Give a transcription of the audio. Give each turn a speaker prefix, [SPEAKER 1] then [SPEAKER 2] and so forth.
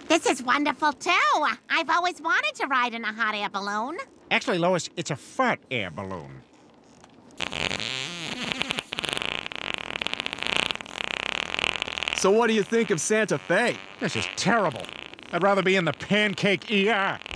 [SPEAKER 1] This is wonderful, too. I've always wanted to ride in a hot air balloon.
[SPEAKER 2] Actually, Lois, it's a fart air balloon.
[SPEAKER 3] So what do you think of Santa Fe?
[SPEAKER 2] This is terrible. I'd rather be in the pancake ER.